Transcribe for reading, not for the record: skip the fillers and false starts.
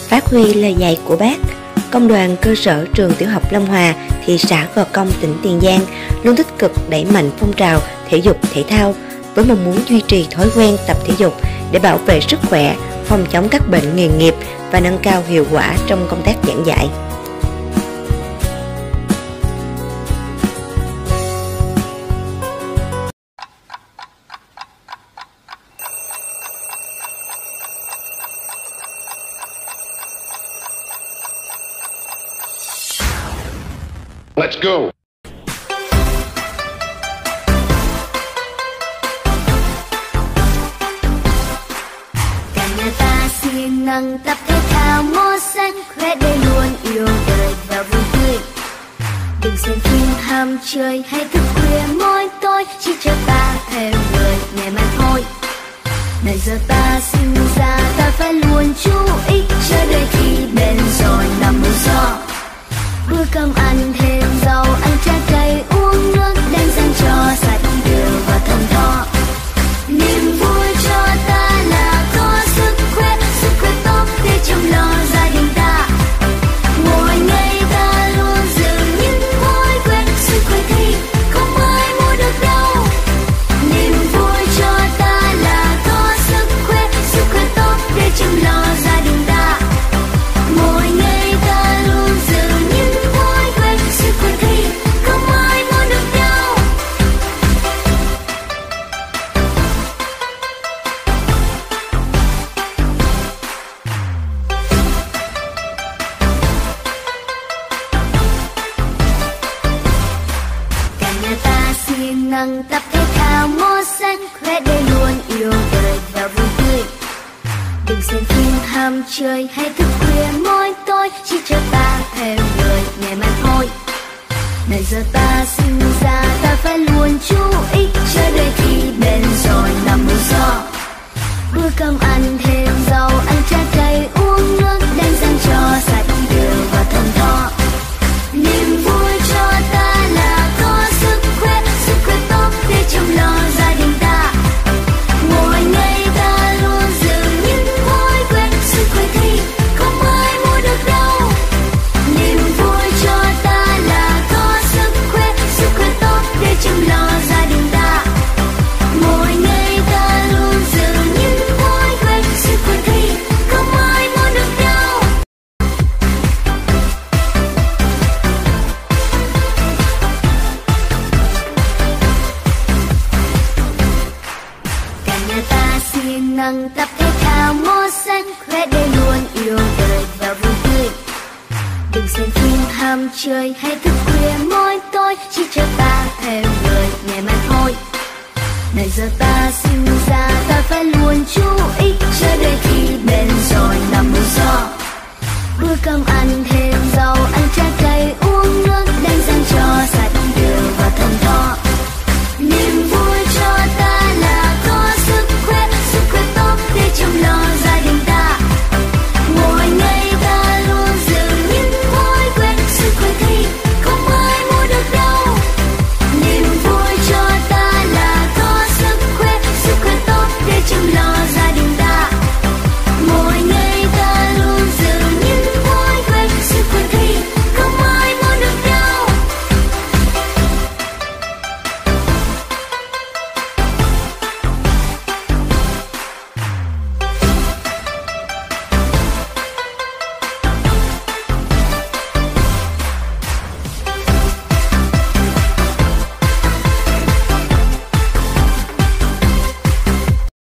Phát huy lời dạy của Bác, Công đoàn cơ sở trường tiểu học Long Hòa, thị xã Gò Công, tỉnh Tiền Giang luôn tích cực đẩy mạnh phong trào thể dục thể thao với mong muốn duy trì thói quen tập thể dục để bảo vệ sức khỏe, phòng chống các bệnh nghề nghiệp và nâng cao hiệu quả trong công tác giảng dạy. Let's go. Cả nhà ta siêng năng tập thể thao mô xanh, khỏe để luôn yêu đời và vui tươi. Đừng xem phim ham chơi hay thức khuya mỗi tối, chỉ cho ta thêm người ngày mai thôi. Này giờ ta sinh ra ta phải luôn chú ý, cho đời khi bên rồi nằm mưa gió. Bữa cơm ăn thêm rau, ăn trái cây uống nước, đem sang cho sạch đường và thơm tho. Niềm vui cho ta là có sức khỏe tốt để chăm lo gia đình ta. Mỗi ngày ta luôn giữ những thói quen, sức khỏe thì không ai mua được đâu. Niềm vui cho ta là có sức khỏe tốt để chăm lo gia đình ta. Mỗi ngày ta luôn giữ những thói quen, sức khỏe thì không ai mua được đâu. Cả nhà ta siêng năng tập thể thao mô xanh, khỏe để luôn yêu đời và vui tươi. Đừng xem phim ham chơi hay thức khuya mỗi tối, chỉ cho ta thêm người ngày mai thôi. Này giờ ta sinh ra ta phải luôn chú ý, cho đời khi bên rồi nằm mưa gió. Bữa cơm ăn thêm rau, ăn trái cây uống nước, đem sang cho sạch đường và thơm tho. Niềm vui cho ta là có sức khỏe tốt để chăm lo gia đình ta. Mỗi ngày ta luôn giữ những thói quen, sức khỏe thì không ai mua được đâu. Niềm vui cho ta là có sức khỏe tốt để chăm lo gia đình ta. Mỗi ngày ta luôn giữ những thói quen, sức khỏe thì không ai mua được đâu. Cả nhà ta siêng năng tập thể thao mô xanh, khỏe để luôn yêu đời và vui tươi. Đừng xem phim ham chơi hay thức khuya mỗi tối, chỉ cho ta thêm người ngày mai thôi. Này giờ ta sinh ra ta phải luôn chú ý, cho đời khi bên rồi nằm mưa gió. Bữa cơm ăn thêm